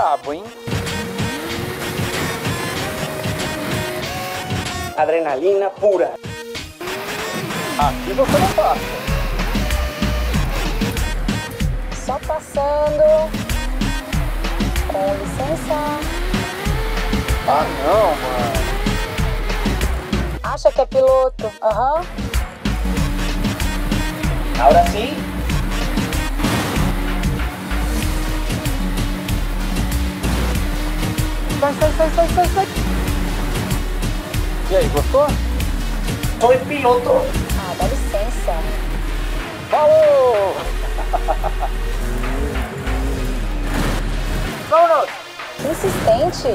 brabo, hein? Adrenalina pura. Aqui você não passa. Só passando. Com licença. Ah, não, mano. Acha que é piloto? Aham. Ahora sí. Sai. E aí, gostou? Soy piloto. Ah, dá licença. Falou! Vámonos. Que insistente.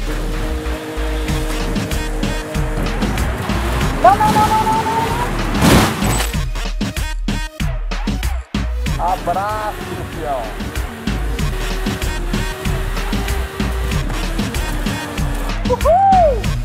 Não. Abraço, fião. Uhul!